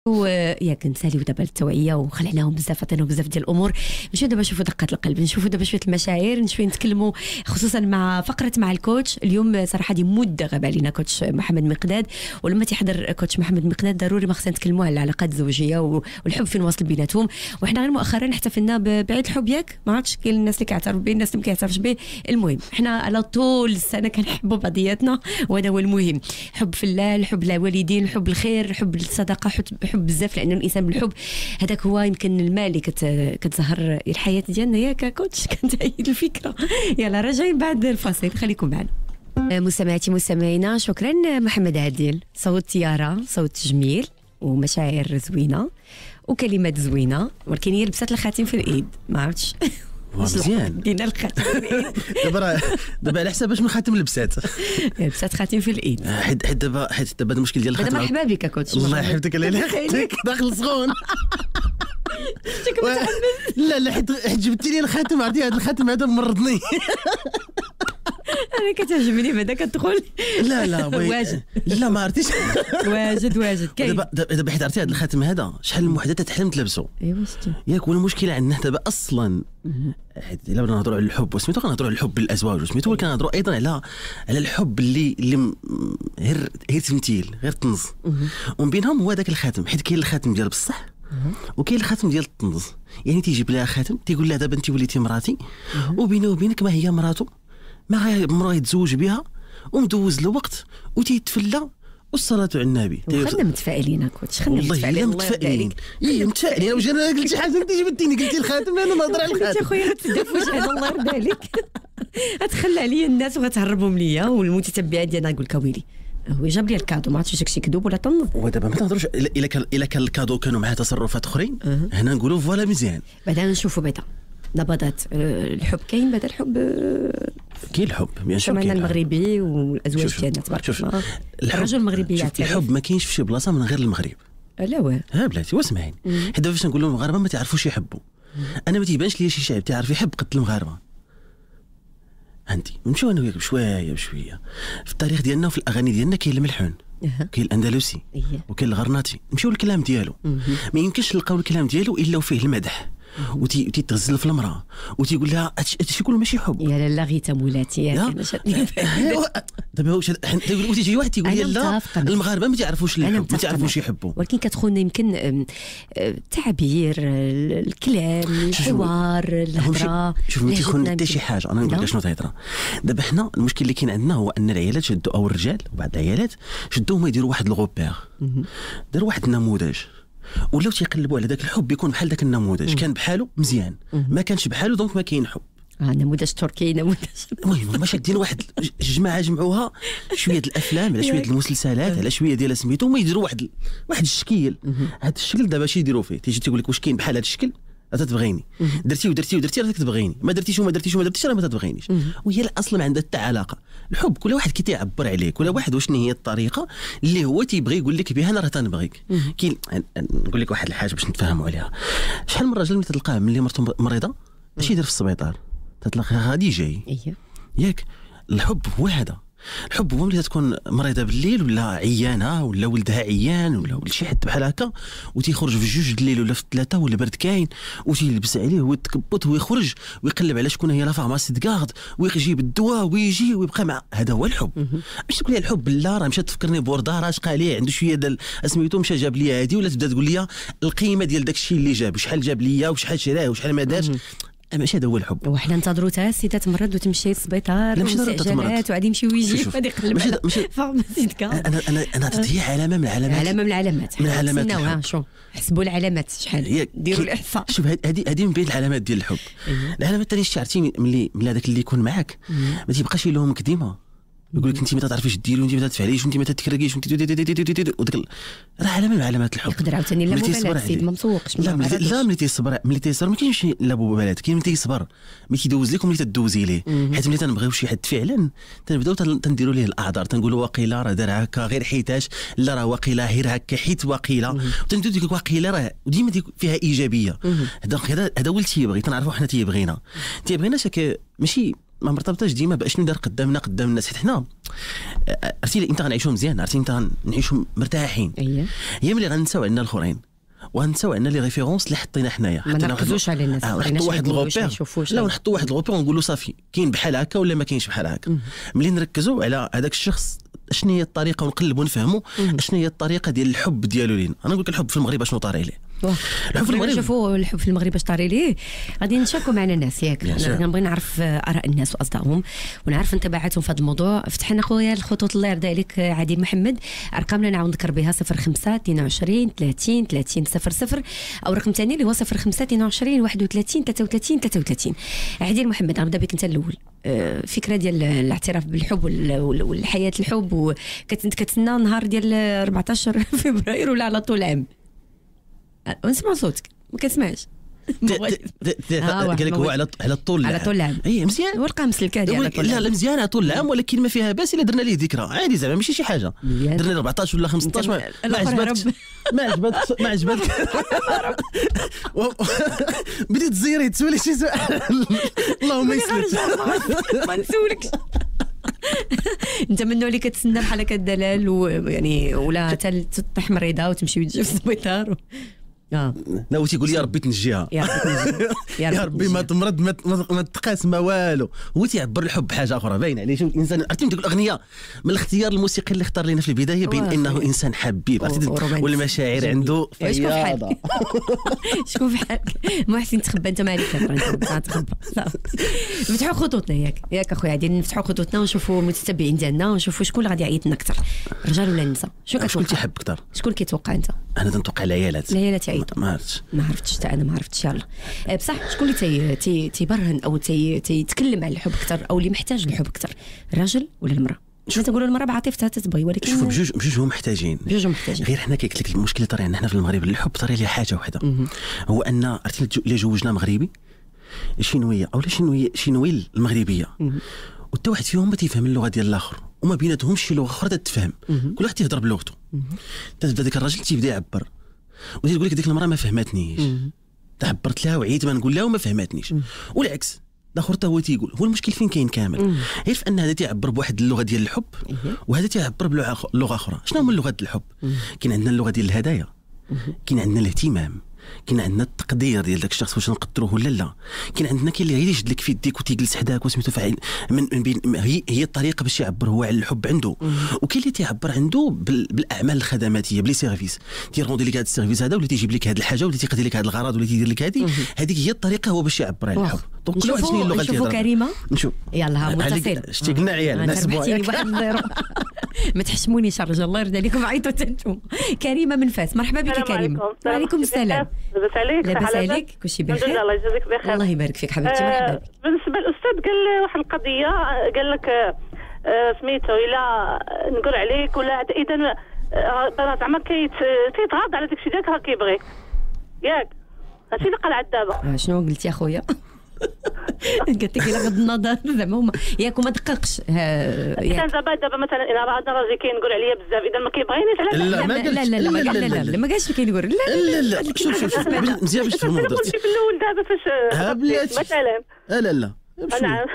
وياك نساليو دابا التوعيه وخلعناهم بزاف، عطيناهم بزاف ديال الامور. نمشيو دابا نشوفوا دقات القلب، نشوفوا دابا شويه المشاعر، نشوفوا نتكلموا خصوصا مع فقره مع الكوتش. اليوم صراحه دي مده غاب علينا كوتش محمد مقداد، ولما تيحضر كوتش محمد مقداد ضروري ما خصنا نتكلموا على العلاقات الزوجيه والحب فين واصل بيناتهم. وحنا غير مؤخرا احتفلنا بعيد الحب، ياك ما عرفتش كاين الناس اللي كيعترف به، الناس اللي ما كيعترفش به. المهم حنا على طول السنه كنحبوا بعضياتنا، وهذا هو المهم. حب في الله، الحب للوالدين، حب الخير، حب الصداقه، حب بزاف، لان الانسان بالحب هذاك هو يمكن الماء اللي كتزهر الحياه ديالنا. ياك كوتش كنتأيد الفكره. يلا راجعين بعد الفاصل، خليكم معنا. مستمعاتي مستمعينا، شكرا محمد عادل. صوت يارا، صوت جميل ومشاعر زوينه وكلمات زوينه، ولكن هي لبسات الخاتم في الايد، ما عرفتش مزيان دينا الخاتم في الايد. دابا على حساب باش من خاتم لبسات لبسات خاتم في الايد. حيت دابا المشكل ديال الخاتم. مرحبا بك كوتش. الله يحفظك عليك داخل سخون. لا حيت جبتي لي الخاتم، عرفتي هذا الخاتم هذا مرضني. انا كتعجبني بعدا كتدخل. لا واجد. لا ما عرفتيش. واجد كاين دابا حيت عرفتي هذا الخاتم هذا شحال من وحده تتحلم تلبسه. ايوا ياك، والمشكله عندنا دابا اصلا حيت الا بغينا نهضروا على الحب وسميتو كنهضروا على الحب بالازواج وسميتو، ولكن كنهضروا ايضا على الحب اللي غير تمثيل، غير طنز. ومن بينهم هو داك الخاتم، حيت كاين الخاتم ديال بصح وكاين الخاتم ديال الطنز. يعني تيجيب لها خاتم تيقول لها دابا انت وليتي مراتي، وبينه وبينك ما هي مراته، ما مراه يتزوج بها ومدوز له وقت وتيتفلى والصلاة على النبي. خلينا متفائلين كوتش، خلينا متفائلين. متفائلين واش انا قلت حاجه، انت جبتيني قلتي الخاتم، انا نهضر على الخاتم. يا خويا غتدف وجهنا الله يرضى عليك. غتخلى عليا الناس وغتهربهم ليا، والمتتبعات ديالنا يقول لك ويلي هو جاب لي الكادو، ما عرفتش واش داكشي كذوب ولا طنز. ودابا ما تهضروش الا كان الكادو كانوا معاه تصرفات اخرين، هنا نقولوا فوالا مزيان. بعدا نشوفوا نبضات الحب. كاين بعدا الحب، كاين الحب بيان سور، كاين المغربي والازواج ديالنا تبارك الله. الرجل المغربي يعترف. الحب ما كاينش في شي بلاصه من غير المغرب. لا واه بلاتي واسمعيني، حيت دابا فاش نقولوا المغاربه ما تعرفوش يحبوا، انا ما تيبانش لي شي شعب تعرف يحب قد المغاربه. عندي نمشيو انا وياك بشويه في التاريخ ديالنا وفي الاغاني ديالنا. كاين الملحون، كاين الاندلسي، وكاين الغرناطي. نمشيو للكلام ديالو، ما يمكنش نلقاو الكلام ديالو الا وفيه المدح، وتيتغزل في المراه وتيقول لها هادشي كله ماشي حب. يا لا غيتا مولاتي ياك دابا واش تيجي واحد تيقول لي لا المغاربه ما تعرفوش الحب، ما تعرفوش يحبوا. ولكن كتخون يمكن التعبير، الكلام، الحوار، الهضره. شوف ما تيخون حتى شي حاجه. انا نقول لك شنو تهضر. دابا حنا المشكل اللي كاين عندنا هو ان العيالات شدوا، او الرجال وبعض العيالات شدوهم يديروا واحد الغوبير، داروا واحد النموذج، ولاو تيقلبوا على ذاك الحب يكون بحال ذاك النموذج. كان بحاله مزيان، ما كانش بحاله دونك ما كاين حب. نموذج تركي، نموذج. المهم هما شادين واحد جماعه جمعوها شويه ديال الافلام على شويه ديال المسلسلات على شويه ديال سميتو، وما يديروا واحد الشكل. هذا الشكل دابا اش يديروا فيه؟ تيجي تيقول لك واش كاين بحال هذا الشكل تتبغيني، درتي راه تبغيني، ما درتيش راه ما تتبغينيش. وهي اصلا ما عندها حتى علاقه. الحب كل واحد كيتعبر عليه، كل واحد وشنو هي الطريقه اللي هو تيبغي يقول لك بها انا راه تنبغيك. كاين نقول لك واحد الحاجه باش نتفاهموا عليها. شحال من راجل ملي تلقاه ملي مرته مريضه اش يدير في السبيطار؟ تتلقى غادي جاي. ياك الحب هو هذا. الحب هو ملي تكون مريضه بالليل ولا عيانه ولا ولدها عيان ولا شي حد بحال هكا، وتيخرج في 2 الليل ولا في 3 ولا برد كاين، وتيلبس عليه ويتكبط ويخرج ويقلب على شكون هي لا فارماسي دكارد ويجيب الدواء ويجي ويبقى مع. هذا هو الحب. ماشي تقول لي الحب لا راه مشات تفكرني بوردار اش قال عنده شويه ديال سميتو مشى جاب لي هذه، ولا تبدا تقول لي القيمه ديال داك الشيء اللي جاب، وشحال جاب لي وشحال شراه وشحال ما دارش. ماشي هذا هو الحب. وحنا ننتظروا حتى السيده تمرض وتمشي للسبيطار ومستعجلات وغادي يمشي ويجي وغادي يقلب على فارماسي دكا. انا هي علامه من العلامات. من العلامات شو حسبوا العلامات شحال ديروا الاحصاء. شوف هذه من بين العلامات ديال الحب. العلامه الثانيه شتي عرفتي ملي هذاك اللي يكون معاك ما تيبقاش لهم كديمه، يقول لك انت ما تعرفيش ديري وانت ما تفعليش وانت ما تتكركيش وانت راه علامه من علامات الحب. يقدر عاوتاني لا مبالاه السيد ما مسوقش. لا ملي تيصبر ما كاينش لا مبالاه. كاين ملي تيصبر، ملي تيدوز لك وملي تدوزي ليه. حيت ملي تنبغيو شي حد فعلا تنبداو تنديروا ليه الاعذار، تنقولوا واقيلا راه دار هكا غير حيتاش، لا راه واقيلا غير هكا حيت واقيلا، وتنبداو ديك واقيلا راه وديما فيها ايجابيه. هذا هو اللي تيبغي. تنعرفوا حنا تيبغينا ماشي ما مرتبطاش ديما باشنو دار قدامنا قدام الناس، حيت حنا عرفتي انت غنعيشوا مزيان، عرفتي انت غنعيشوا مرتاحين. هي ملي غنساو عندنا الاخرين وغنساو عندنا لي ريفيرونس اللي حطينا حنايا، ما نركزوش على الناس، نحطوا واحد الغوبير، لا نحطوا واحد الغوبير ونقولوا صافي كاين بحال هكا ولا ما كاينش بحال هكا. ملي نركزوا على هذاك الشخص شنو هي الطريقه ونقلبوا نفهموا شنو هي الطريقه ديال الحب ديالو لينا. انا نقول لك الحب في المغرب شنو طاري ليه. الحب في المغرب، شوفوا الحب في المغرب اش طاري ليه. غادي نشاركوا معنا الناس ياك، كنبغي نعرف اراء الناس واصدائهم ونعرف انطباعاتهم في هذا الموضوع. فتحنا خويا الخطوط الله يرضى عليك عادل محمد، ارقامنا نعاود نذكر بها 05 22 30 30 00 او رقم ثاني اللي هو 05 22 31 33 33. عادل محمد غنبدا بك انت الاول. فكره ديال الاعتراف بالحب والحياه الحب، وكتسنى نهار ديال 14 فبراير ولا على طول عام؟ ونسمع صوتك ما كنسمعش. قال لك هو على طول العام. اي مزيان، ولقى مسلك هذه على طول. لا مزيان على طول العام، ولكن ما فيها باس الا درنا ليه ذكرى عادي، زعما ماشي شي حاجه. درنا 14 ولا 15 ما عجبتك بديت تزيري تسولي شي سؤال. اللهم يسلمك ما نسولكش. انت من النوع اللي كتسنى بحال هكا الدلال ويعني ولا حتى تطيح مريضه وتمشي وتجي في السبيطار ناوي تقول يا ربي تنجيها، يا ربي ما تمرض ما تقاس ما والو. هو تيعبر الحب بحاجه اخرى باين عليه. شوف الانسان عرفتي ديك الاغنيه من الاختيار الموسيقي اللي اختار لنا في البدايه بين انه انسان حبيب عرفتي، والمشاعر عنده فياضه. شكون بحالك محسن تخبى انت مالك تخبى. نفتحوا خطوطنا ياك اخويا عادي، نفتحوا خطوطنا ونشوفوا المتتبعين ديالنا ونشوفوا شكون اللي غادي يعيط لنا اكثر، رجال ولا نساء. شكون تيحب اكثر؟ شكون كيتوقع انت؟ انا تنتوقع العيالات ما عرفتش حتى انا ما عرفتش. يلا بصح شكون اللي تيبرهن او تيتكلم على الحب اكثر او اللي محتاج الحب اكثر، الراجل ولا المراه؟ شنو تنقولوا المراه بعاطفتها تتبغي، ولكن شوف بجوج هما محتاجين. غير حنا قلت لك المشكله طري عندنا هنا في المغرب الحب طري ليه حاجه واحده، هو ان عرفتي اللي جوجنا مغربي شنويه او شنويه المغربيه، وحتى واحد فيهم ما تيفهم اللغه ديال الاخر، وما بيناتهمش شي لغه اخرى تتفهم، كل واحد تيهضر بلغته. تبدا ديك الراجل تيبدا يعبر وتقول لك ديك المراه ما فهمتنيش، تعبرت لها وعيت ما نقول لها وما فهمتنيش، والعكس الاخر حتى هو تيقول. هو المشكل فين كاين كامل؟ غير في ان هذا تيعبر بواحد اللغه ديال الحب وهذا تيعبر بلغه اخرى. شنو هما اللغات الحب؟ كاين عندنا اللغه ديال الهدايا، كاين عندنا الاهتمام، كاين عندنا التقدير ديال داك الشخص واش نقدروه ولا لا، كاين عندنا كاين اللي غير يشد لك في يديك وتيجلس حداك وسميتو فاعل من بين هي الطريقه باش يعبر هو على الحب عنده. وكاين اللي تيعبر عنده بالاعمال الخدماتيه بلي سيرفيس، تيروندي لك هذا السيرفيس هذا ولا تيجيب لك هذه الحاجه ولا تيقضي لك هذا الغرض ولا تيدير لك هذيك هي الطريقه هو باش يعبر على الحب. دونك كل واحد شنو اللغه ديالو. نشوفوا كريمه، نشوف يلا متصل. شتي قلنا عيال ناس ما تحشمونيش الرجال الله يرضى عليكم، عيطوا انتم. كريمه من فاس، مرحبا بك كريمه. وعليكم السلام. لاباس عليك؟ كلشي بخير؟ الله يجازيك بخير. الله يبارك فيك حبيبتي. مرحبا بك. بالنسبه للاستاذ قال واحد القضيه، قال لك سميتو الا نقول عليك ولا اذا زعما كيتغاضى على داكشي ديالك راه كيبغيك ياك، هادشي اللي قال عاد دابا. شنو قلتي اخويا؟ قلت لك الا غض النظر زعما هما ياك وما دققش. كان دابا مثلا انا راجل كينقول عليا بزاف، اذا ما كيبغينيش علاش؟ لا ما قالش كينقول. لا شوف مزيان باش تفهموا درتي في الاول دابا فاش مثلا لا نعم.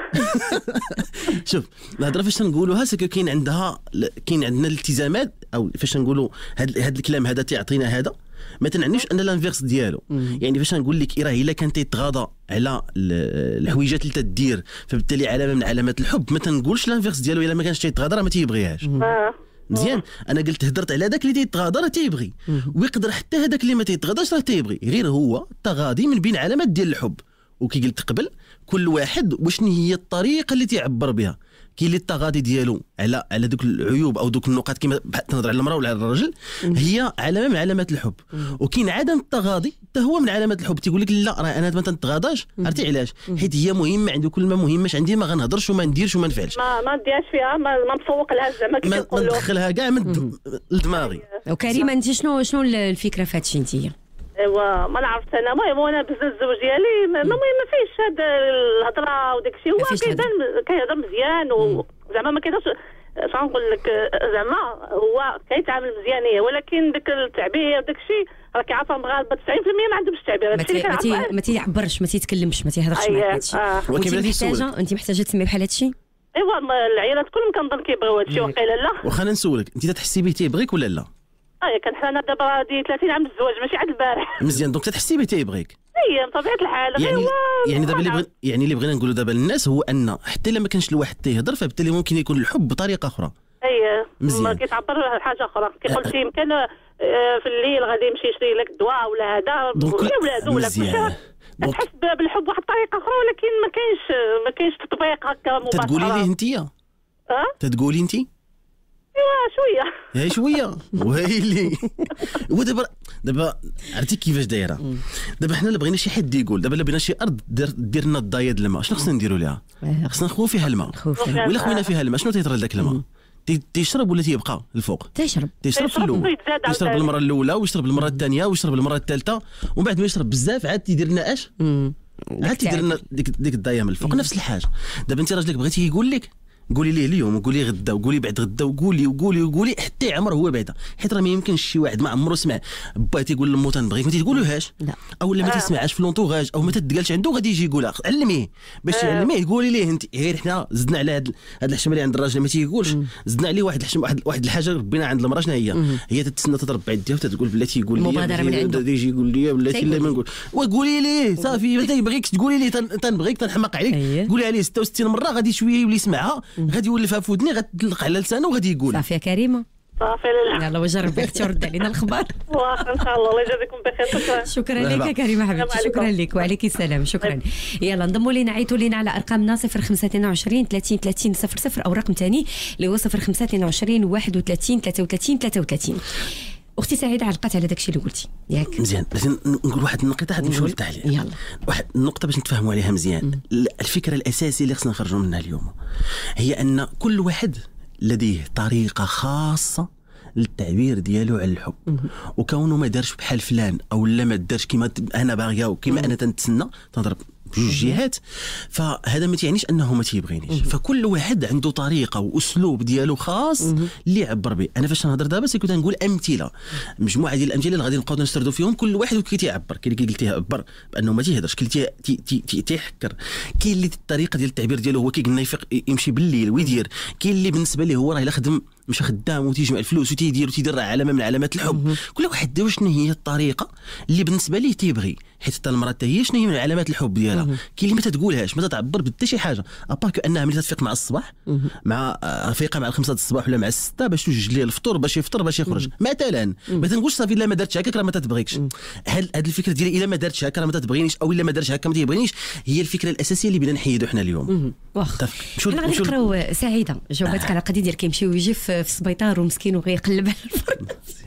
شوف الهضره فاش نقولوها سكو كاين عندنا الالتزامات، او فاش نقولوا هذا الكلام هذا تيعطينا هذا ما تنعنيش ان الانفيرس ديالو. يعني فاش نقول لك راه الا كان تيتغاضى على الحويجات اللي تدير فبالتالي علامه من علامات الحب، ما تنقولش الانفيرس ديالو الا ما كانش تيتغاضى راه ما تيبغيهاش. مزيان، انا قلت هدرت على داك اللي تيتغاضى راه تيبغي، ويقدر حتى هذاك اللي ما تيتغاضاش راه تيبغي، غير هو التغاضي من بين علامات ديال الحب. وكي قلت قبل كل واحد وشنو هي الطريقه اللي تيعبر بها. كاين اللي التغاضي ديالو على دوك العيوب او دوك النقاط كما تنهضر على المراه ولا على الرجل هي علامه من علامات الحب، وكاين عدم التغاضي حتى هو من علامات الحب. تيقول لك لا راه انا ما تنتغاضاش، عرفتي علاش؟ حيت هي مهمه عنده، كل ما مهماش عندي ما غنهضرش وما نديرش وما نفعلش، ما نديرش فيها، ما نسوق لها زعما كيف كنقولوا، ما ندخلها كاع من لدماغي. وكريمه انت شنو الفكره في هادشي انتيا؟ ايوا ما نعرفش انا. المهم انا بزز الزوج ديالي ما فيش هاد الهضره وداك الشيء، هو كيهضر مزيان وزعما ما كيهضرش شنقول لك زعما هو كيتعامل مزيانيه، ولكن داك التعبير داك الشيء راكي عارفه المغاربه 90% ما عندهمش التعبير. ما تيعبرش، ما تيتكلمش، ما تيهضرش معاك هادشي. انت محتاجه تسمي بحال هادشي. ايوا العيالات كلهم كنظن كيبغيو هادشي. وقيلا لا واخا نسولك، انت تحسي به تيبغيك ولا لا؟ كان انا دابا هادي 30 عام الزواج ماشي عاد البارح. مزيان، دونك تحسي به تيبغيك. بطبيعه الحال. يعني دابا اللي بغينا نقولوا دابا للناس هو ان حتى الا ما كانش الواحد تيهضر، فبالتالي ممكن يكون الحب بطريقه اخرى. مزيان، كيتعبر على حاجه اخرى. كي قلتي يمكن في الليل غادي يمشي يشري لك الدواء ولا هذا ولا ولادو ولا كلشي، تحس بالحب بواحد الطريقه اخرى، ولكن ما كاينش تطبيق هكا مباشره. تتقولي ليه انت؟ تتقولي انت؟ شويه شويه ويلي. ودابا عرفتي كيفاش دايره؟ دابا حنا بغينا شي حد يقول، دابا بغينا شي ارض دير لنا الضايد الماء، شنو خصنا نديروا لها؟ خصنا نخويو فيها الماء. ولا خوينا فيها الماء، شنو تيطرى لذاك الماء؟ تيشرب ولا تيبقى الفوق؟ تيشرب في الاول، يشرب المره الاولى ويشرب المره الثانيه ويشرب المره الثالثه، ومن بعد ما يشرب بزاف عاد تيدير لنا اش؟ عاد تيدير لنا ديك الضايه من الفوق. نفس الحاجه دابا انت راجلك بغيتي يقول لك قولي ليه اليوم وقولي غدا وقولي بعد غدا وقولي حتى عمر هو بعدا، حيت راه ما يمكنش شي واحد ما عمره سمع با تيقول لمو تنبغيك ما تيقولوهاش، او لا ما تسمعهاش في لونطوغاج، او ما تدقالش عنده غادي يجي يقولها. علميه باش تعلميه، قولي ليه انت غير حنا زدنا على هاد الحشمه اللي عند الراجل ما تيقولش، زدنا عليه واحد الحاجه ربينا عند المراه. شنو هي تتسنى تضرب عندها وتتقول بلاتي يقول لي مبادره من عنده، يجي يقول لي بلاتي لا ما نقول وقولي ليه صافي ما تيبغيكش تقولي ليه تنبغيك تنحماق عليك، قولي عليه 66 مره غادي شويه يولي يسمعها، غادي يولفها في ودني، غتطلق على لسانه وغادي يقول صافي يا كريمه صافي. يلا وجربي اختي ورد علينا الخبر. واخا ان شاء الله. الله يجازيكم بخير. شكرا لك يا كريمه حبيبتي، شكرا لك وعليكي السلام. شكرا. يلا انضموا لينا، عيطوا لينا على ارقامنا 025 30 30 00 او رقم ثاني اللي هو 025 31 33 33. اختي سعيده علقت على داكشي اللي قلتي ياك. مزيان، لازم نقول واحد النقطه غادي نمشيو للتعليق. يلا واحد النقطه باش نتفاهموا عليها مزيان. الفكره الاساسيه اللي خصنا نخرجوا منها اليوم هي ان كل واحد لديه طريقه خاصه للتعبير ديالو على الحب، وكونه ما دارش بحال فلان او لا ما دارش كما انا باغيه وكما انا تنتسنى تضرب بجوج جهات، فهذا ما تعنيش انه ما تيبغينيش. فكل واحد عنده طريقه واسلوب ديالو خاص اللي يعبر به. انا فاش نهضر دابا كنت نقول امثله، مجموعه ديال الامثله اللي غادي نبقاو نستردوا فيهم، كل واحد وكي تيعبر. كاين اللي تيعبر بانه ما تيهضرش، كاين اللي تيحكر، كاين اللي الطريقه ديال التعبير ديالو هو كيقلنا يفيق يمشي بالليل ويدير، كاين اللي بالنسبه ليه هو راه الا خدم مش خدام وتيجمع الفلوس وتيدير علامه من علامات الحب. كل واحد داوي شنو هي الطريقه اللي بالنسبه ليه تيبغي، حيت حتى المراه حتى هي شنو هي من علامات الحب ديالها. كاين اللي ما تتقولهاش، ما تتعبر بحتى شي حاجه ابارك انها ملي تفيق مع الصباح مع فيقه مع 5 الصباح ولا مع 6 باش توجد ليه الفطور باش يفطر باش يخرج مثلا. ما تنقولش صافي الا ما درتش هكاك راه ما تتبغيكش. هاد الفكره ديال الا ما درتش هكا راه ما تتبغينيش، او الا ما درتش هكا ما تيبغينيش، هي الفكره الاساسيه اللي بدنا نحيدو حنا اليوم. واخا حنا غادي نقراو سعيده جاوباتك على القضيه ديال كيمشي ويجي في السبيطار ومسكين وغيقلب على الفرن.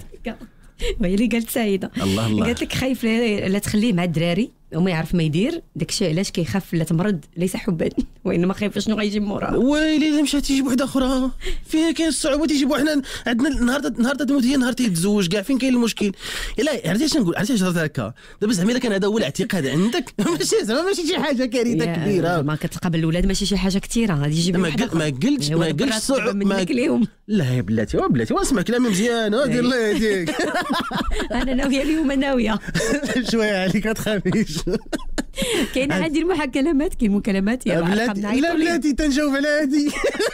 وهي اللي قالت سعيده الله قالت لك خايف لا تخليه مع الدراري وما يعرف ما يدير، داكشي علاش كيخاف لا تمرض ليس حبا وانما خايف شنو غيجي مورا. ويلي الا مشات تيجيب وحده اخرى فيها كاين الصعوبه تيجيبوا حنا عندنا نهار تموت هي نهار تيتزوج كاع فين كاين المشكل. الا عرفتي اش نقول، عرفتي اش هضرت هكا دابا زعما كان هذا هو الاعتقاد عندك ماشي زعما ماشي شي حاجه كارثه كبيره ما كتلقى بالاولاد ماشي شي حاجه كثيره غادي يجيب ما قلتش صعوبه ما اليوم. لا يا بلاتي واسمع كلامي مزيان دير الله يهديك. انا ناويه اليوم ناويه شويه عليك ما تخافيش. كاين عندي المكالمات كاين مكالمات يا لا بلاتي تنجاوب على هادي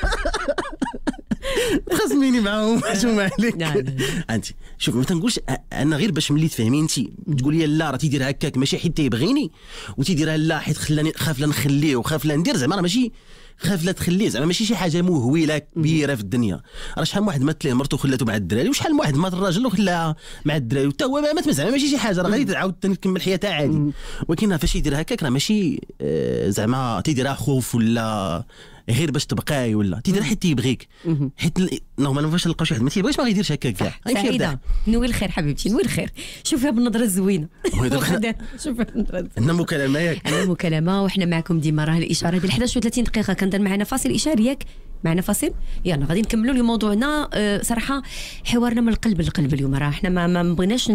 تخصميني معاهم شو ما عليك انت شوف ما تنقولش انا غير باش ملي تفهمي انت تقول لي لا راه تيدير هكاك ماشي حيت تيبغيني وتيديرها لا حيت خلاني خاف لا نخليه وخاف لا ندير زعما راه ماشي خاف لا تخليه زعما ماشي شي حاجه موهوله كبيره في الدنيا. راه شحال من واحد مات ليه مرته وخلاته مع الدراري وشحال من واحد مات الراجل وخلاها مع الدراري وتا هو مات زعما ماشي شي حاجه راه غادي تعاود تكمل حياتها عادي. ولكن فاش يدير هكاك راه ماشي زعما تيديرها خوف ولا غير باش تبقاي ولا تيدير حيت تيبغيك حيت نورمالمون فاش نلقاو شي واحد ما تيبغيش ما غيديرش هكاك كاع. سعيده نوي الخير حبيبتي نوي الخير شوفيها بالنظره الزوينه شوفيها بالنظره عندنا مكالمه ياك عندنا مكالمه وحنا معكم ديما راه الاشاره ديال 11:30 دقيقه كندير معنا فاصل اشاري ياك معنا فاصل. يلا غادي نكملوا اليوم موضوعنا. صراحه حوارنا من القلب للقلب اليوم. راه حنا ما بغيناش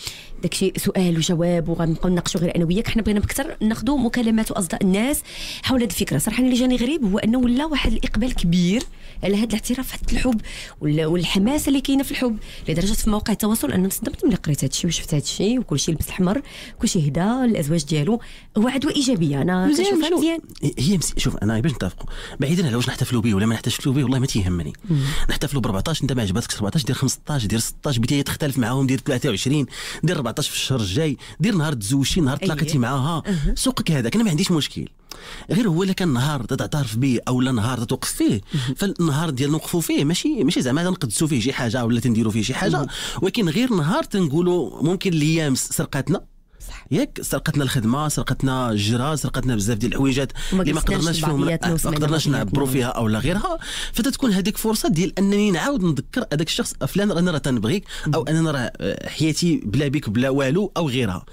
داكشي سؤال وجواب وغنبقاو نناقشوا غير انا وياك. حنا بغينا بكثر ناخذوا مكالمات واصداء الناس حول هذه الفكره. صراحه اللي جاني غريب هو انه ولا واحد الاقبال كبير على هذا الاعتراف في الحب والحماسه اللي كاينه في الحب، لدرجه في مواقع التواصل انه تصدمت ملي قريت هذا الشيء وشفت هذا الشيء وكلشي لبس الاحمر، كلشي هدا الازواج ديالو. هو عدوى ايجابيه، انا كنشوفها مزيان. هي شوف انا باش نتفقوا بعيدا على واش نحتفلوا به ولا ما نحتفلوا به، والله ما تيهمني. نحتفلوا ب 14 انت ما عجبتكش 14 دير 15 دير 16 بدايه تختلف معاهم، دير 23 دير 14 في الشهر الجاي، دير نهار تزوجتي نهار تلاقيتي معاها سوقك هذاك. انا ما عنديش مشكل، غير هو اللي كان نهار تعترف به او لا نهار توقف فيه، فالنهار ديال نوقفوا فيه ماشي زعما نقدسوا فيه شي حاجه ولا تنديروا فيه شي حاجه، ولكن غير نهار تنقولوا ممكن الايام سرقتنا ياك، سرقتنا الخدمه، سرقتنا الجرا، سرقتنا بزاف ديال الحويجات اللي ما قدرناش فيهم، ما قدرناش نعبروا فيها او لا غيرها. فتتكون هذيك فرصه ديال انني نعاود نذكر هذاك الشخص فلان انا راه تنبغيك، او انا راه حياتي بلا بك بلا والو او غيرها.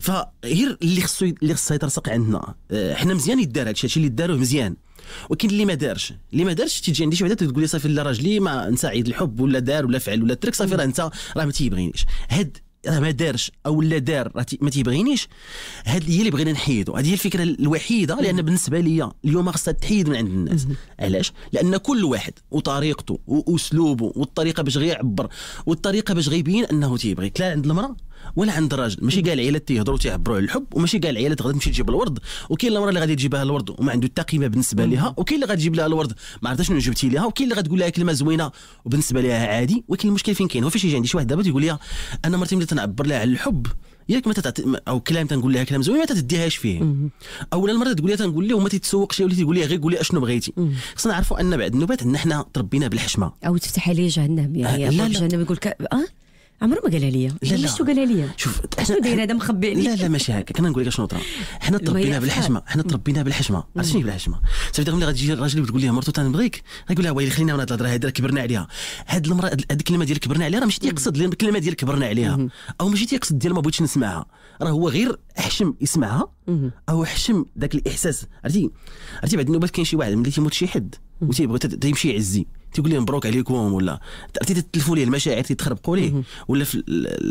فغير اللي خصو يترسق عندنا حنا مزيان يدار هذا الشيء اللي داروه مزيان، ولكن اللي ما دارش تيجي عندي شي وحده تقول لي صافي لا راجلي ما نساعد الحب ولا دار ولا فعل ولا ترك صافي راه انت راه ما تيبغينيش. هاد راه ما دارش او لا دار ما تيبغينيش، هذه هي اللي بغينا نحيدوا. هذه هي الفكره الوحيده، لان بالنسبه لي اليوم خصها تحيد من عند الناس. علاش؟ لان كل واحد وطريقته واسلوبه والطريقه باش غيعبر والطريقه باش غيبين انه تيبغيك، لا عند المراه ولا عند الراجل. ماشي كاع العائلات تيهضروا تيعبروا على الحب، وماشي كاع العائلات غادي تمشي تجيب الورد، وكاين المراه اللي غادي تجيبها الورد وما عنده حتى قيمه بالنسبه لها، وكاين اللي غادي تجيب لها الورد ما عرفتش شنو جبتي لها، وكاين اللي غتقول لها كلمه زوينه وبالنسبه لها عادي. ولكن المشكل فين كاين؟ هو فاش يجي عندي شي واحد دابا تيقول لي انا مرتي ملي تنعبر لها على الحب ياك ما او كلام تنقول لها كلام زوين ما تديهاش فيه، او المراه تقول لها تنقول لها وما تتسوقش ولا تقول لها غير قولي اشنو بغيتي. خصنا نعرفوا ان بعد النوبات ان حنا تربينا بالحشمه. او تفتح عليه جهنم يعني لا جهنم يقول لك عمره ما قالها ليا. لا شنو قالها ليا؟ شوف شنو داير هذا مخبيني. لا ماشي هكا، كنا نقول لك شنو طرا. حنا تربينا بالحشمه، حنا تربينا بالحشمه. عرفتي شنو بالحشمه؟ صافي ملي غتجي الراجل وتقول ليه مرتو تنبغيك، غيقول لها ويلي خلينا هاد الهضره هذه كبرنا عليها. هاد المراه هاد الكلمه ديال كبرنا عليها راه ماشي تيقصد الكلمه ديال كبرنا عليها، او ماشي تيقصد ديال ما بغيتش نسمعها، راه هو غير حشم يسمعها او حشم ذاك الاحساس. عرفتي بعد النوبات كاين شي واحد ملي تيموت شي حد وتيبغي تيمشي يعزي تيقول لي مبروك عليكم، ولا تتلفوا ليه المشاعر تيتخربقوا ليه، ولا في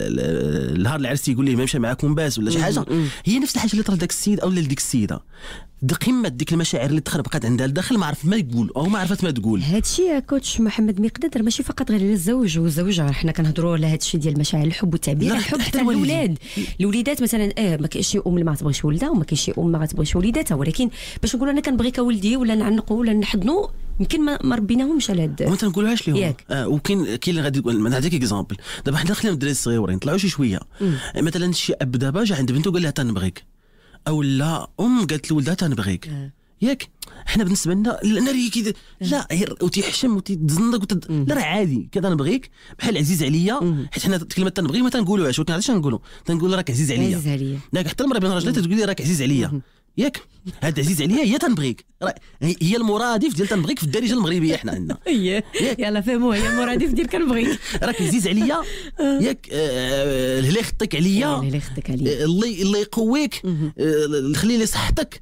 النهار العرس تيقول ليه ما مشى معاكم باس ولا شي حاجه. هي نفس الحاجه اللي طرات داك السيد او لديك السيده، قمه ديك المشاعر اللي تخربقات عندها الداخل، ما عرفت ما يقول او ما عرفت ما تقول. هادشي كوتش محمد مقداد ماشي فقط غير للزوج والزوجه، حنا كنهضروا على هادشي ديال المشاعر الحب والتعبير الحب حتى الاولاد. الوليدات مثلا ما كاينش شي ام اللي ما تبغيش ولدها وما كاينش شي ام ما غتبغيش وليداتها، ولكن باش نقولوا انا كنبغيك ولدي ولا نعنقوا ولا نحضنوا يمكن ما ربيناهمش على هاد وما تنقولوهاش لهم. وكاين اللي غادي يقول نعطيك اكزامبل. دابا حنا خلينا الدراري الصغيورين طلعوا شي شويه، مثلا شي اب دابا جا عند بنته قال لها تنبغيك، او لا قالت لولدها تنبغيك ياك. حنا بالنسبه لنا ناري كذا لا غير وتيحشم وتتزنق لا راه عادي كذا نبغيك بحال عزيز عليا، حيت حنا كلمه تنبغي ما تنقولوهاش، ولكن علاش نقولوا تنقول راك عزيز عليا ياك. حتى المراه بين راجلات تقول لي راك عزيز عليا ياك، هاد عزيز عليا هي تنبغيك، هي المرادف ديال تنبغيك في الدارجه المغربيه حنا عندنا. يلا فهموا هي المرادف ديال كنبغيك، راك عزيز عليا ياك، اللي يخطيك عليا الله يقويك، خلي لي صحتك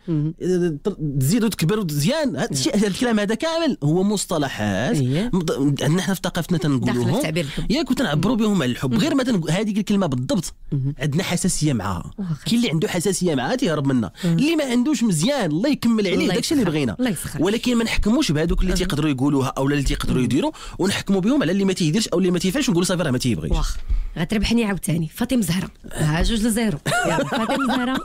تزيد وتكبر وتزيان. هذا الشيء الكلام هذا كامل هو مصطلحات عندنا حنا في ثقافتنا تنقولوهم ياك وتنعبروا بهم على الحب. غير ما هذيك الكلمه بالضبط عندنا حساسيه معها. كاين اللي عنده حساسيه معها تيهرب منها، اللي ما عندوش مزيان الله يكمل عليه داكشي اللي بغينا، ولكن ما نحكموش بهذوك اللي تيقدروا يقولوها او اللي تيقدروا يديروا، ونحكموا بهم على اللي ما تيديرش او اللي ما تيفعلش ونقولوا صافي راه ما تيبغيش. واخ غتربحني عاوتاني. فاطمه زهره 2-0. يلا فاطمه زهره.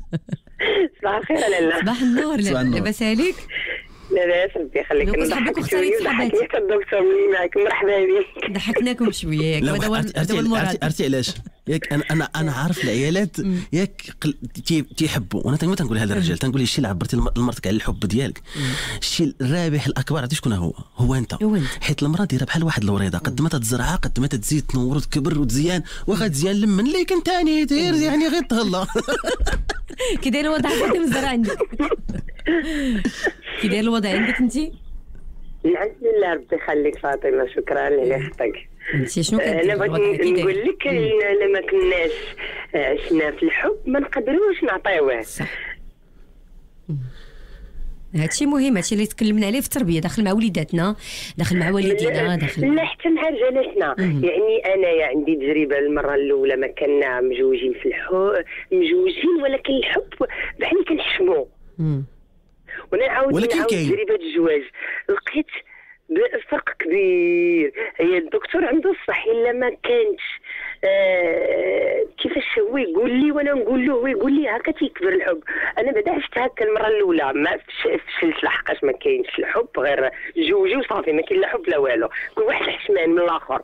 صباح الخير لاله. صباح النور. لاباس عليك؟ لاباس ربي يخليك. نضحكك وختاري صحاباتك. الدكتور مني معك مرحبا بك. ضحكناكم شويه هذا هو المراد. عرفتي علاش؟ ياك انا عارف العيالات ياك تيحبوا، وانا تنقول هذا الرجال تنقول الشيء اللي عبرتي لمرتك على الحب ديالك، الشيء الرابح الاكبر عرفتي شكون هو انت. حيت المراه دايره بحال واحد الوريضه، قد ما تزرعها قد ما تزيد تنور وتكبر وتزيان، واخا تزيان لمن ليك ثاني داير يعني غير تهلا. كي داير الوضع فاطمه الزهراء عندك؟ كي داير الوضع عندك انت؟ الحمد لله ربي يخليك فاطمه، شكرا اللي خطك. شنو انا بغيت نقول لك الا ما كناش عشنا في الحب ما نقدروش نعطيوه. صح. هادشي مهم، هادشي اللي تكلمنا عليه في التربيه، داخل مع وليداتنا، داخل مع والدينا، داخل لا حتى مع رجالاتنا. يعني انايا عندي تجربه المره الاولى ما كنا مجوجين في مجوجين، ولكن الحب بحال كنحشمو. وانا عاود نعاود تجربه الزواج لقيت فرق كبير. هي الدكتور عنده الصح، الا ما كانش كيفاش هو يقول لي وانا نقول له، هو يقول لي هكا تيكبر الحب. انا بعدا عشت هكا المره الاولى ما فشلت، لحقاش ما كاينش الحب، غير جوجي وصافي، ما كاين لا حب لا والو، كل واحد حشمان من الاخر.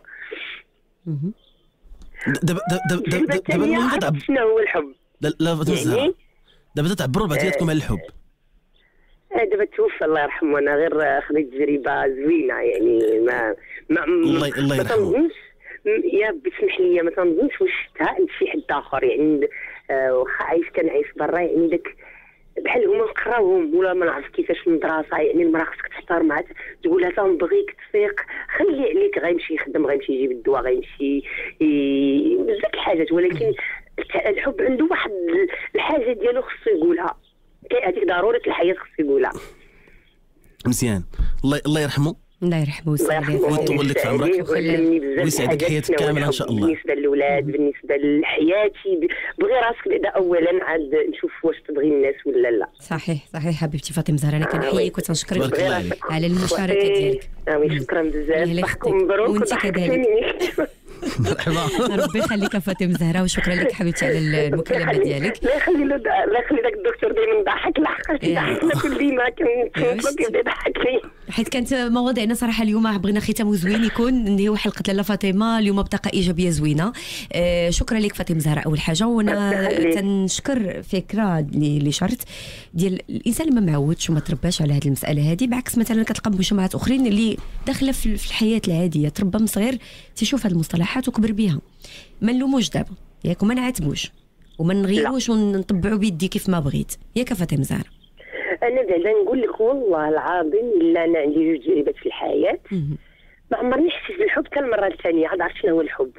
دابا شنو هو الحب؟ لا دابا تعبروا بعضياتكم على الحب. دابا توفى الله يرحمه، وانا غير خديت تجربه زوينه. يعني ما الله يرحمه. يا بتسمح لي، ما تنظنش واش شفتها عند شي حد اخر. يعني واخا كان عايش برا، يعني داك بحال هما نقراوهم ولا ما نعرف كيفاش في المدرسه. يعني المراه خصك تحترمها، تقول لها تنبغيك، تفيق، خلي عليك، غيمشي يخدم، غيمشي يجيب الدواء، غيمشي بزاف الحاجات. ولكن الحب عنده واحد الحاجه ديالو خصو يقولها، هذيك ضروري في الحياه خصو يقولها. مزيان. الله يرحمه. الله يرحمه ويطول لك في عمرك ويسعدك حياتك كامله ان شاء الله. بالنسبه للاولاد، بالنسبه لحياتي، بغي راسك بعدا اولا، عاد نشوف واش تبغي الناس ولا لا. صحيح حبيبتي فاطمه زهره، انا كنحييك وتنشكرك على المشاركه ديالك. شكرا بزاف، صحكم مبروك. وانت كذلك. مرحبا. ربي يخليك فاطمه زهره، وشكرا لك حبيبتي على المكالمه ديالك. لا يخلي داك الدكتور دائما ضحك، لحقاش يضحكنا كل ديما كنطلب يضحك لي. حيت كانت مواضيعنا صراحه اليوم بغينا ختام زوين يكون، ننهيو حلقه لاله فاطمه اليوم بطاقه ايجابيه زوينه. شكرا لك فاطمه زهره اول حاجه، وانا تنشكر فكره اللي شرت ديال الانسان اللي ما معودش وما ترباش على هذه المساله هذه، بعكس مثلا كتلقى مجتمعات اخرين اللي داخله في الحياه العاديه، تربى من صغير تيشوف هذه المصطلحات وكبر بها. ما نلوموش دابا ياك، وما نعاتبوش وما نغيروش ونطبعوا بيدي كيف ما بغيت، ياك فاطمه زهره. انا بعدا نقول لك والله العظيم الا انا عندي جوج تجربات في الحياه، ما عمرني حسيت بالحب حتى المره الثانيه. عاد عرفت شنو هو الحب.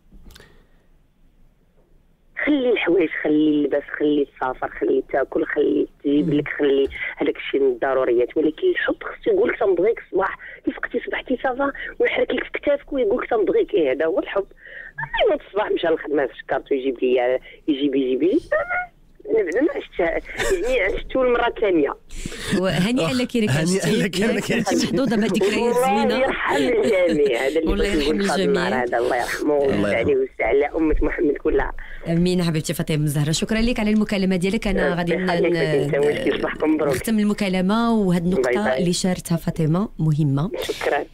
خلي الحوايج، خلي اللباس، خلي تسافر، خلي تاكل، خلي تجيب لك، خلي هذاك الشيء من الضروريات. ولكن الحب خصو يقول لك تنبغيك الصباح كيف فقتي صبحتي صافا، ويحرك لك في كتافك ويقول لك تنبغيك. هذا هو الحب. انا الصباح مشى للخدمه فشكرته يجيب لي يجيب انا بعدا ما عشت، يعني عشتو المره الثانيه. وهنيئا لك يا كنتي محظوظه بذكريات زوينه. الله يرحم الجميع. هذا اللي يرحم الجميع. هذا الله يرحمه ويسعده ويوسع على امه محمد كلها. امين حبيبتي فاطمه زهره، شكرا لك على المكالمه ديالك. انا غادي نختم المكالمه، وهذه النقطه اللي شارتها فاطمه مهمه. شكرا.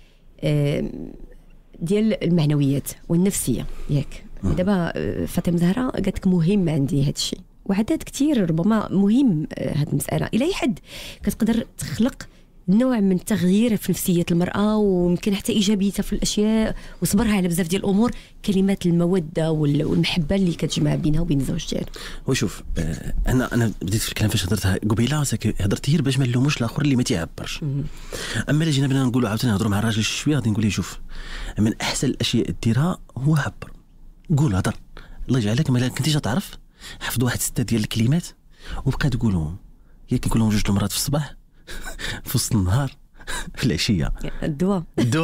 ديال المعنويات والنفسيه ياك. دابا فاطمه زهره قالت لك مهم عندي هذا الشيء، وعدات كثير ربما مهم هذه المساله. الى اي حد كتقدر تخلق نوع من التغيير في نفسيه المراه، ويمكن حتى ايجابيتها في الاشياء وصبرها على بزاف ديال الامور. كلمات الموده والمحبه اللي كتجمع بينها وبين الزوج ديالها. وشوف انا بديت في الكلام فاش هضرتها قبيله، هضرت غير باش ما نلوموش الاخر اللي ما تيعبرش. اما الا جينا بنا نقولوا عاوتاني نهضروا مع الراجل شويه، غادي نقول له شوف، من احسن الاشياء ديرها هو عبر، قول هضر، الله يجعلك ما كنتيش تعرف، حفظ واحد 6 ديال الكلمات وبقى تقولهم. ياك نقولهم 2 المرات في الصباح، في وسط النهار، في العشيه. الدواء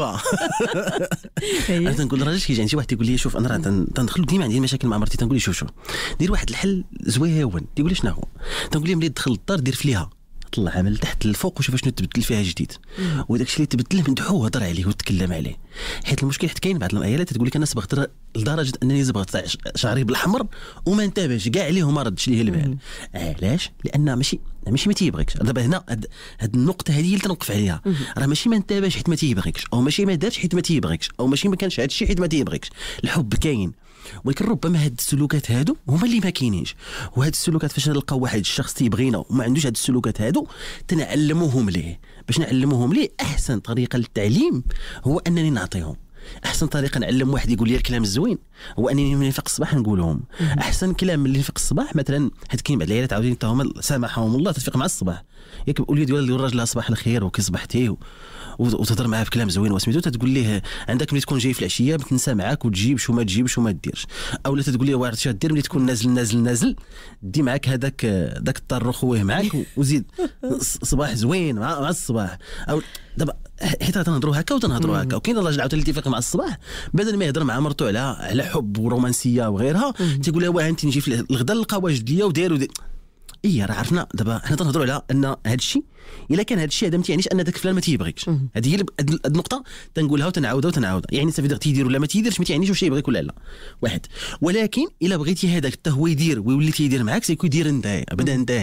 انا تنقول للراجل كيجي عندي واحد تيقول لي شوف انا راه تندخل ديما عندي مشاكل مع مرتي، تنقول لي شوف دير واحد الحل زويون. تيقول لي شنو هو؟ تنقول لي ملي تدخل للدار دير فليها، طلع عمل تحت للفوق وشوف شنو تبدل فيها جديد، وداك الشيء اللي تبدله مدحوه وهضر عليه وتكلم عليه. حيت المشكل حيت كاين بعض الايات تقول لك انا صبغت لدرجه انني صبغت شعري بالاحمر وما انتبهش كاع عليه وما ردش ليه البال. علاش؟ لان ماشي ما تيبغيكش. دابا هنا هاد النقطه هذه اللي تنوقف عليها، راه ماشي ما انتبهش حيت ما تيبغيكش، او ماشي ما دارش حيت ما تيبغيكش، او ماشي ما كانش هذا الشيء حيت ما تيبغيكش. الحب كاين، ولكن ربما هاد السلوكات هادو هما اللي ما كاينينش. وهاد السلوكات فاش نلقاو واحد الشخص تيبغينا وما عندوش هاد السلوكات هادو، تنعلموهم ليه. باش نعلموهم ليه احسن طريقه للتعليم هو انني نعطيهم. احسن طريقه نعلم واحد يقول لي الكلام الزوين هو انني من نفيق الصباح نقولهم. احسن كلام اللي نفيق الصباح مثلا، حيت كاين بعض العائلات عاودين حتى هما سامحهم الله تفيق مع الصباح، ياك الوليد ولا الراجل صباح الخير وكي صبحتي وتهضر معاه بكلام زوين وسميتو، تتقول ليه عندك ملي تكون جاي في العشيه بتنسى معاك وتجيبش وما تجيبش وما ديرش، اولا تتقول ليه واعر دير ملي تكون نازل دي معاك هذاك الطر خويه معاك وزيد صباح زوين مع الصباح. او دابا حيت تنهضروا هكا وتنهضروا هكا، وكاين الراجل عاوتاني اللي يتفق مع الصباح بدل ما يهضر مع مرته على حب ورومانسيه وغيرها تيقول لها واه انت نجي في الغدا نلقى واجد ليا وداير راه عرفنا. دابا حنا تنهضروا على ان هذا الشيء الا كان هذا الشيء هذا ما تيعنيش ان داك فلان ما تيبغيكش. هذه هي النقطه تنقولها وتنعاودها يعني صافي تيدير ولا ما تيديرش ما تيعنيش واش يبغيك ولا لا واحد. ولكن الا بغيتي هذاك حتى هو يدير ويولي تيدير معاك سيكون يدير انت بدا انت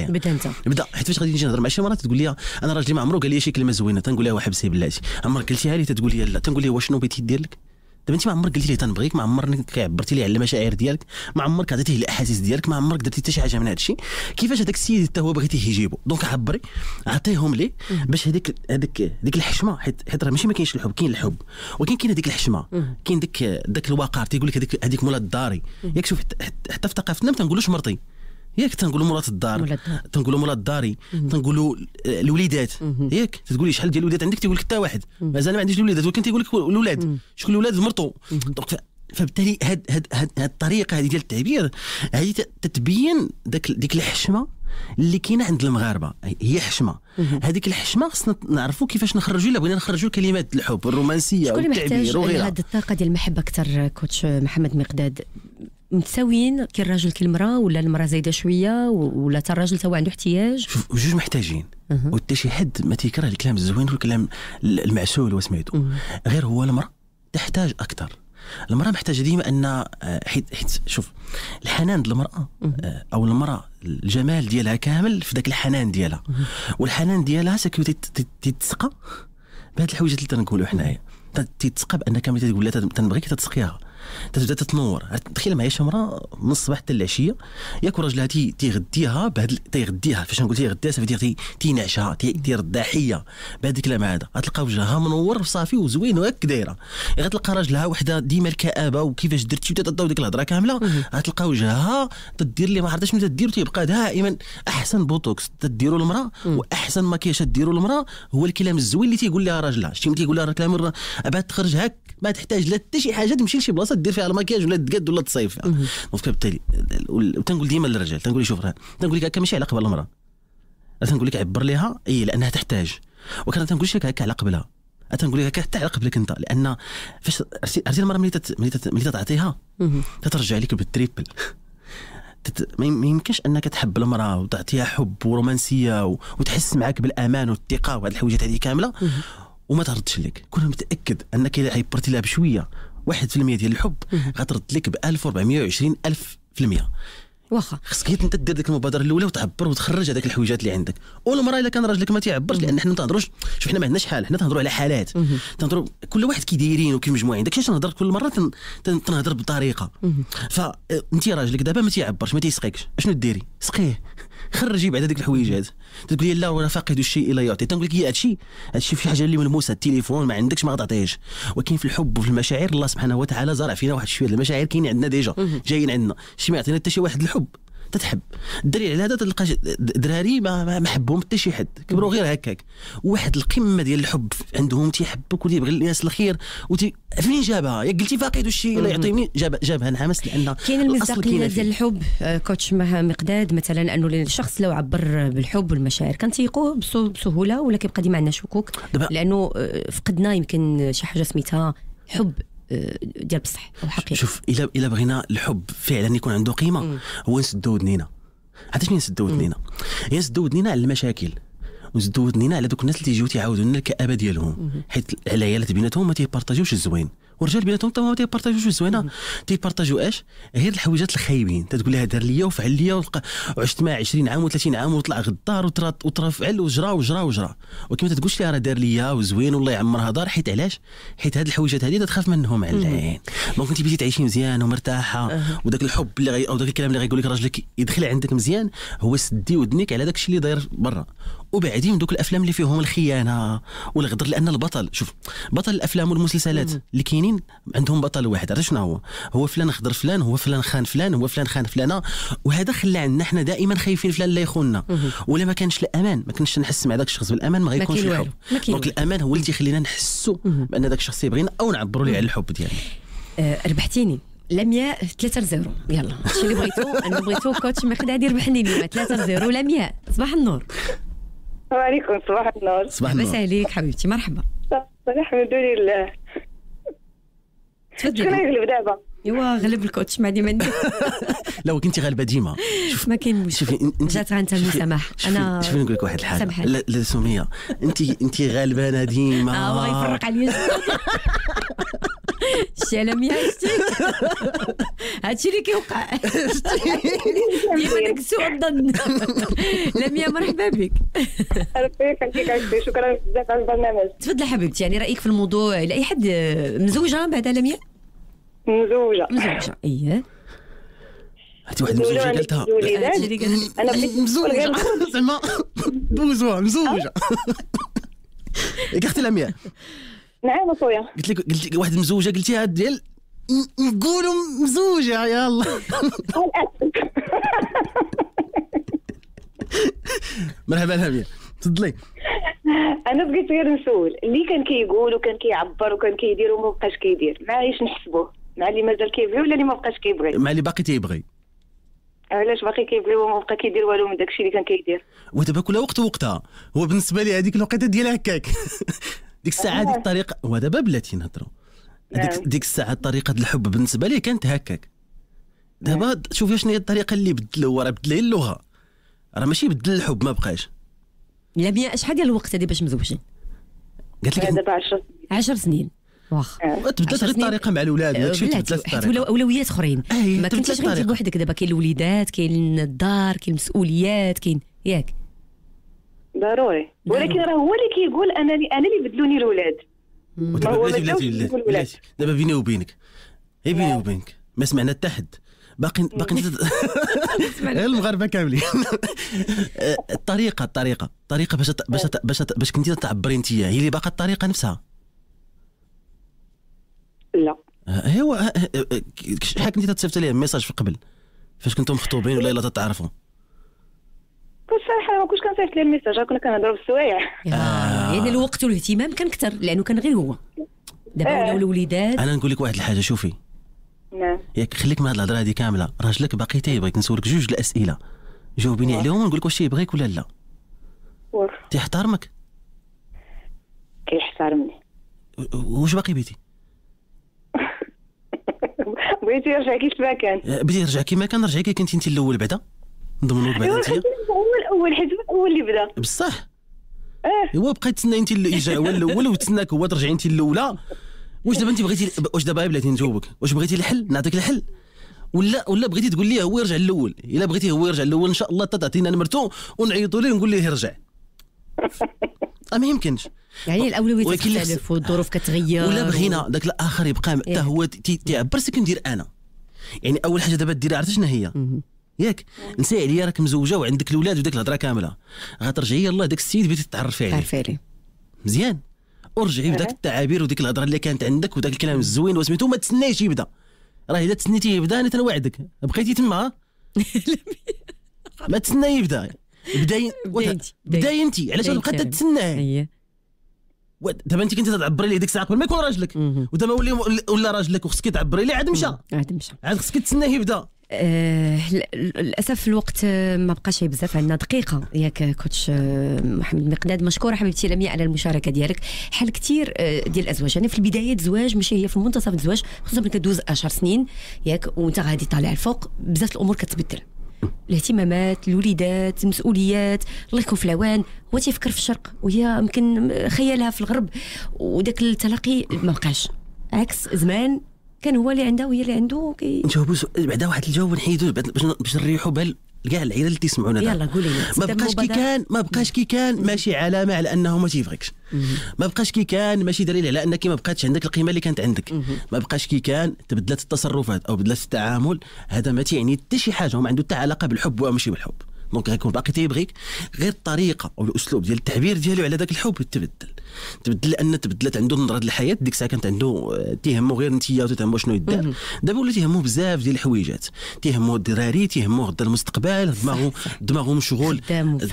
حيت فاش غادي نجي نهضر مع شي مرات تقول لي انا راجلي ما عمرو قال لي شي كلمه زوينه، تنقول لها وحبسي بلاتي عمرك قلتيها لي؟ تتقول لي لا. تنقول لي واش شنو بغيتي دير لك؟ دابا انت ما عمرك قلتي لي تنبغيك، ما عمرك عبرتي لي على المشاعر ديالك، ما عمرك عطيتيه الاحاسيس ديالك، ما عمرك درتي حتى شي حاجه من هذا الشيء. كيفاش هذاك السيد حتى هو بغيتيه يجيبو؟ دونك عبري عطيهم ليه باش هذيك الحشمه، حيت راه ماشي ما كاينش الحب، كاين الحب ولكن كاين هذيك الحشمه، كاين داك الوقار. تيقول لك هذيك مولات الداري ياك. شوف حتى في ثقافتنا ما تنقولوش مرتي ياك، تنقولوا مرات الدار، تنقولوا مولات الداري، تنقولوا الوليدات ياك. تقولي شحال ديال الوليدات عندك؟ تيقول لك حتى واحد، مازال ما عنديش الوليدات، ولكن تيقول لك الاولاد. شكون الاولاد؟ مرتو. فبالتالي هاد الطريقه هذه ديال التعبير هذه تتبين ديك الحشمه اللي كاينه عند المغاربه. هي حشمه، هذيك الحشمه خصنا نعرفوا كيفاش نخرجوا. الا بغينا نخرجوا كلمات الحب الرومانسيه والتعبير وغيرها. هذه الطاقه ديال المحبه اكثر كوتش محمد مقداد متساويين كي الراجل كي المراه، ولا المراه زايده شويه، ولا حتى الراجل تا هو عنده احتياج؟ جوج محتاجين. وحتى شي حد ما تيكره الكلام الزوين والكلام المعسول وسميتو، غير هو المراه تحتاج اكثر. المراه محتاجه ديما ان حيت شوف الحنان ديال المراه او المراه الجمال ديالها كامل في ذاك الحنان ديالها، والحنان ديالها سكو تتسقى بهاد الحوايج اللي تنقولوا حنايا. تتسقى بانك ملي تقول لها تنبغيك تتسقيها، تبدا تتنور. تخيل معايا شي مراه من الصباح حتى العشيه ياك راجلها تيغديها تيغديها. فاش نقول تيغديها صافي تينعشها تيرداحيه بهذا الكلام هذا. غتلقى وجهها منور صافي وزوين وهاك دايره. غتلقى راجلها وحده ديما الكآبه وكيفاش درتي وتتعطيو ديك الهضره كامله، غتلقى وجهها تدير لي ما عرفتش ملي تدير، تيبقى دائما احسن بوتوكس تديروا المراه واحسن مكياج تديروا المراه هو الكلام الزوين اللي تيقول لها راجلها. شتي تيقول لها كلام بعد تخرج هاك ما تحتاج لا حتى شي حاجه تمشي لشي بلاصه دير فيها المكياج ولا تقاد ولا تصيف فيها. دونك بالتالي وتنقول ديما للرجال، تنقول شوف تنقول لك هكا ماشي على قبل المراه، تنقول لك عبر ليها لانها تحتاج. وكان تنقول لك هكا على قبلها، تنقول لك حتى على قبلك انت، لان فاش عرفتي المراه ملي تعطيها تترجع لك بالتريبل. ما يمكنش انك تحب المراه وتعطيها حب ورومانسيه وتحس معك بالامان والثقه وهاد الحوايج هذه كامله وما تردش لك. كون متاكد انك الا عبرتي لها بشويه 1% ديال الحب غترد لك ب 1420,000%. واخا خصك انت دير ديك المبادره الاولى وتعبر وتخرج هذاك الحويجات اللي عندك. والمراه الا كان راجلك ما تيعبرش، لان حنا ما تهضروش، شوف حنا ما عندناش حال، حنا تنهضروا على حالات، تنهضروا كل واحد كي دايرين وكيف مجموعين. داكشي تنهضر كل مره تنهضر بطريقه. فانت راجلك دابا ما تيعبرش ما تيسقيكش، اشنو ديري؟ سقيه، خرجي بعد هذيك الحويجات. تقول لي لا ولا فاقد الشيء الا يعطي. تنقول لك هي هادشي في حاجه اللي ملموسه، التليفون ما عندكش ما غتعطيهش. ولكن في الحب وفي المشاعر الله سبحانه وتعالى زرع فينا واحد شويه المشاعر كاين عندنا ديجا جايين عندنا. شي ما يعطينا حتى شي واحد الحب تتحب. الدليل على هذا تلقى دراري ما حبهم حتى شي حد، كبروا غير هكاك. واحد القمه ديال الحب عندهم، تيحبك وتيبغي الناس الخير فين جابها؟ يا قلتي فاقد الشيء لا يعطيني جابها انعمس. لان كاين المصداقيه ديال الحب كوتش مقداد، مثلا انه الشخص لو عبر بالحب والمشاعر كنتيقوه بسهوله، ولا كيبقى ديما عندنا شكوك لانه فقدنا يمكن شي حاجه سميتها حب ديال بصح او حقيقي. شوف الا بغينا الحب فعلا يكون عنده قيمه هو نسدو ودنينا. عرفتي شنو نسدو ودنينا؟ هي نسدو ودنينا على المشاكل، ونسدو ودنينا على دوك الناس اللي تيجيو تيعاودوا لنا الكآبه ديالهم. حيت العيالات بيناتهم ما تيبارطاجيوش الزوين، والرجال بيناتهم حتى ما تيبارطاجيوش الزوينه، تيبارطاجيو اش؟ غير الحويجات الخايبين. تتقول لها دار ليا وفعل ليا وعشت معاه 20 عام و30 عام وطلع غدار وطرا فعل وجرا وكما تتقولش لها راه دار ليا وزوين والله يعمرها دار. حيت علاش؟ حيت هاد الحويجات هذه تخاف منهم على العين. دونك انت بغيتي تعيشي مزيان ومرتاحه، وداك الحب اللي او داك الكلام اللي غيقول لك راجلك يدخل عندك مزيان هو سدي ودنك على داك الشيء اللي داير برا. وبعدين دوك الافلام اللي فيهم الخيانه والغدر، لان البطل شوف بطل الافلام والمسلسلات اللي كاينين مخطوبين عندهم بطل واحد، عرفت شنو هو فلان خضر فلان، هو فلان خان فلان، هو فلان خان فلانه، وهذا خلى عندنا حنا دائما خايفين فلان لا يخوننا. ولا ما كانش الامان، ما كنتش نحس مع ذاك الشخص بالامان، ما غيكونش الحب. دونك الامان هو اللي تيخلينا نحسوا بان ذاك الشخص يبغينا او نعبروا ليه على الحب ديالنا. ربحتيني لمياء 3-0. يلا هادشي اللي بغيتو كوتش مقدادي ربحني اليوم 3-0. لمياء صباح النور. وعليكم صباح النور. صباح النور. بس عليك حبيبتي، مرحبا. الحمد لله. تفضلي. شكون يغلب دابا؟ ايوا غلب الكوتش ما ديما ندير. لو كنتي غالبه ديما ما كاين مشكل. جات غنت المسامح. انا شوفي نقول لك واحد الحاجه. لا سميه، انت غالبانه ديما. هو غيفرق عليا. شتي لمياء، شتي هادشي اللي كيوقع ديما داك سوء الظن. لمياء مرحبا بك. ربي يخليك، شكرا بزاف على البرنامج. تفضلي حبيبتي، يعني رايك في الموضوع لاي حد مزوجه بعد لمياء؟ مزوجه. اييه هاتي واحد مزوجه قالتها. انا بغيت مزوجه زعما مزوجه. ياك اختي لمياء؟ نعم اخويا. قلت لك واحد مزوجه، قلتيها ديال نقولوا مزوجه. يلا مرحبا لمياء، تفضلي. انا بغيت غير نسول اللي كان كيقول وكان كيعبر وكان كيدير وما بقاش كيدير، معليش نحسبوه مع اللي مازال كيبغي ولا اللي ما بقاش كيبغي؟ مع اللي باقي تيبغي. علاش باقي كيبغي وما بقى كيدير والو من داكشي اللي كان كيدير؟ ودابا كل وقت وقتها. هو بالنسبه لي هذيك الوقيته ديال هكاك ديك الساعه ديك الطريقه. ودابا بلاتي نهضروا ديك الساعه طريقه الحب بالنسبه لي كانت هكاك. دابا شوفي شنو هي الطريقه اللي بدلوا، راه بدل اللغه، راه ماشي بدل الحب ما بقاش. لمياء شحال ديال الوقت هذه باش مزوجين؟ قالت لك دابا 10 سنين. واخا تبدلت غير الطريقه مع الاولاد وداكشي تبدلت الطريقه. ولا اولويات اخرين. ما كنتيش غير بوحدك، دابا كاين الوليدات، كاين الدار، كاين المسؤوليات، كاين ياك ضروري. ولكن راه هو اللي كيقول انا اللي بدلوني الاولاد. بلاتي دابا بيني وبينك، هي بيني وبينك ما سمعنا حتى حد. باقي غير المغاربه كاملين. الطريقه باش كنتي تعبري انت، هي اللي باقا الطريقه نفسها. لا هو شحال كنتي تتصيفط ليه ميساج في قبل فاش كنتم مخطوبين ولا الا تتعرفوا؟ كنت صراحه ما كنتش كنصيفط ليه الميساج، كنا كنهضروا بالسوايع. يعني الوقت والاهتمام كان كثر لانه كان غير هو. دابا ولاو الوليدات. انا نقول لك واحد الحاجه، شوفي نعم ياك خليك من هاد الهضره هذه كامله. راجلك باقي تيبغيك، نسولك جوج الاسئله جاوبيني عليهم ونقول لك واش تيبغيك ولا لا. تيحترمك؟ كيحترمني. واش باقي بيتي؟ بغيتي يرجع كيف ما كان. بغيتي يرجع كيما كان، رجعي كي كنتي انت الاول بعدا نضمنوك بعدا انت. هو الاول حيت هو اللي بدا بصح. هو بقيت تسنى انت اللي يرجع هو الاول وتسناك هو ترجعي انت الاولى. واش دابا انت بغيتي، واش دابا بلاتي نجاوبك، واش بغيتي الحل نعطيك الحل ولا بغيتي تقول لي هو يرجع الاول؟ الا بغيتي هو يرجع الاول ان شاء الله تعطينا نمرته ونعيطوا ليه ونقول ليه يرجع. ما يمكنش. يعني الاولويات تختلف والظروف كتغير. ولا بغينا داك الاخر يبقى حتى هو تيعبر سي كندير انا. يعني اول حاجه دابا ديرها عرفتي شنو هي؟ ياك نسي عليا راك مزوجه وعندك الاولاد وديك الهضره كامله، غترجعي يلاه داك السيد بغيتي تعرفي عليه مزيان، ورجعي بداك التعابير وديك الهضره اللي كانت عندك وداك الكلام الزوين وسميتو. ما تسنايش يبدا، راه الا تسنيتيه يبدا انا تنوعدك بقيتي تما ما تسناي يبدا. بداي انت علاش بقيت تتسناه؟ دابا انت كنتي تعبري ليه ديك الساعه قبل ما يكون راجلك، ودابا ولا راجلك وخصك تعبري ليه، عاد مشى عاد خصك تسناه يبدا. للاسف الوقت ما بقاش بزاف، عندنا دقيقه ياك كوتش محمد مقداد. مشكوره حبيبتي لمياء على المشاركه ديالك. حال كثير ديال الازواج يعني في البدايه الزواج ماشي هي في منتصف الزواج، خصوصا ملي كدوز 10 سنين ياك وانت غادي طالع الفوق، بزاف الامور كتبدل، الاهتمامات، الوليدات، المسؤوليات. الله يكون في العوان. هو تيفكر في الشرق وهي يمكن خيالها في الغرب، وداك التلاقي ما بقاش. عكس زمان كان هو اللي عنده وهي اللي عنده. نجاوبوا بعدا واحد الجواب ونحيدوا باش نريحوا بال كاع العيله اللي تسمعونا. يلا قولي لي. ما بقاش كي كان ماشي علامه على انه ما تيبغيكش. ما بقاش كي كان ماشي دليل على انك ما بقاتش عندك القيمه اللي كانت عندك. ما بقاش كي كان تبدلت التصرفات او بدلت التعامل، هذا ما تيعني حتى شي حاجه وما عنده حتى علاقه بالحب وماشي بالحب. دونك غيكون باقي تيبغيك، غير الطريقه او الاسلوب ديال التعبير ديالو على ذاك الحب تبدل لان تبدلت عنده نظره الحياه. ديك الساعه كانت عنده تيهمو غير نتيا وتهمو شنو يدار، دابا ولا تيهمو بزاف ديال الحويجات، تيهمو الدراري، تيهمو غدا المستقبل، دماغه مشغول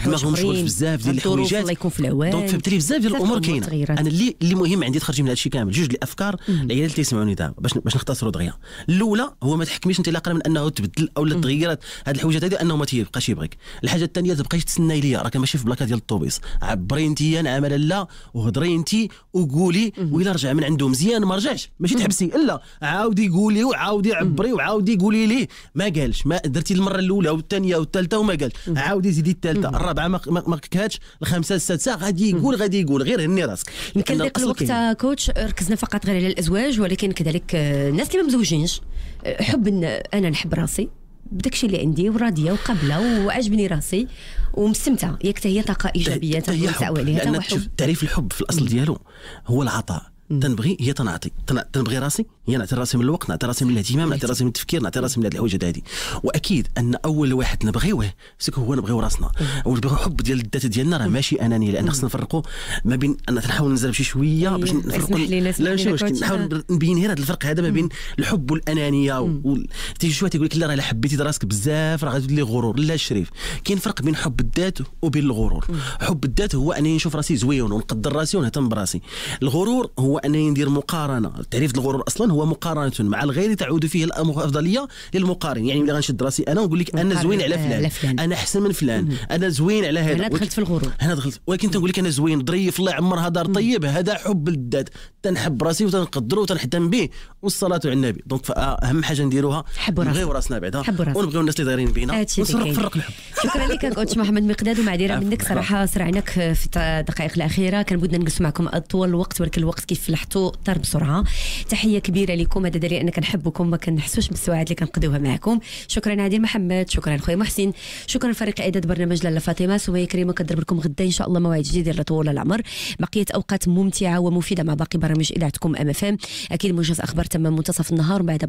في بزاف ديال الحويجات، الله يكون في العوان. دونك فهمتي بزاف ديال الامور كاينه. انا اللي مهم عندي تخرج من هذا الشيء كامل جوج الافكار العيال اللي تيسمعوني دابا باش نختصروا دغيا. الاولى هو ما تحكميش انت الاقرا من انه تبدل او تغيرت هذه الحويجات هذه انه ما تيبقاش يبغيك. الحاجه الثانيه تبقايش تسناي ليا، راك ماشي في بلاكه ديال الطوبيس، عبري انت نعم لا وهضري انت وقولي، وإلا رجع من عنده مزيان ما رجعش ماشي تحبسي، الا عاودي قولي وعاودي عبري وعاودي قولي ليه ما قالش، ما درتي المره الاولى والثانيه والثالثه وما قال، عاودي زيدي الثالثه الرابعه ما كاتش، الخامسه السادسه غادي يقول غير هني راسك. يمكن ذاك الوقت كوتش ركزنا فقط غير على الازواج، ولكن كذلك الناس اللي ما مزوجينش، حب انا نحب راسي بداكشي اللي عندي وراضيه وقابله وعجبني راسي ومستمتعه، ياك هي طاقه ايجابيه تنسعوا عليها. لان شوف تعريف الحب في الاصل ديالو هو العطاء. تنبغي هي تنعطي، تنبغي راسي هي نعطي راسي من الوقت، نعطي راسي من الاهتمام، نعطي راسي من التفكير، نعطي راسي من هذه الحوايج هذه. واكيد ان اول واحد نبغيوه هو نبغيو راسنا، ونبغيو حب ديال الذات ديالنا، راه ماشي انانيه، لان خصنا نفرقوا ما بين انا تنحاول نزرب شي شويه باش نفرقوا. لا ماشي مشكل، نحاول نبين غير هذا الفرق هذا ما بين الحب والانانيه. تيجي شويه تيقول لك لا راه الا حبيتي راسك بزاف راه غتولي غرور. لا الشريف، كاين فرق بين حب الذات وبين الغرور. حب الذات هو انني نشوف راسي زوين ونقدر راسي ونهتم براسي. الغرور هو انني ندير مقارنه. تعريف الغرور اصلا هو مقارنه مع الغير تعود فيه الافضليه للمقارن. يعني ملي غنشد راسي انا ونقول لك انا زوين على فلان، انا احسن من فلان، انا زوين على هذا، انا دخلت في الغرور، انا دخلت. ولكن تنقول لك انا زوين ظريف الله يعمرها دار طيب، هذا حب الذات، تنحب راسي وتنقدره وتنهتم به، والصلاه على النبي. دونك اهم حاجه نديروها نبغيو راسنا بعدا ونبغيو الناس اللي دايرين بينا ونفرق الحب. شكرا لك كوتش محمد مقداد، ومعذره منك صراحه سرعناك في الدقائق الاخيره، كان بدنا نجلس معكم طول الوقت ولكن الوقت كيف لاحظتوا طار بسرعه. تحيه كبيره لكم، هذا دليل ان كنحبكم، ما كنحسوش بالسواعد اللي كنقضيوها معكم. شكرا عادل محمد، شكرا خويا محسن، شكرا فريق اعداد برنامج لاله فاطمه. سميه كريمه كنضرب لكم غدا ان شاء الله موعد جديد لطول العمر، بقيه اوقات ممتعه ومفيده مع باقي برامج اذاعتكم ام اف ام. اكيد موجز اخبار تم منتصف النهار، وبعد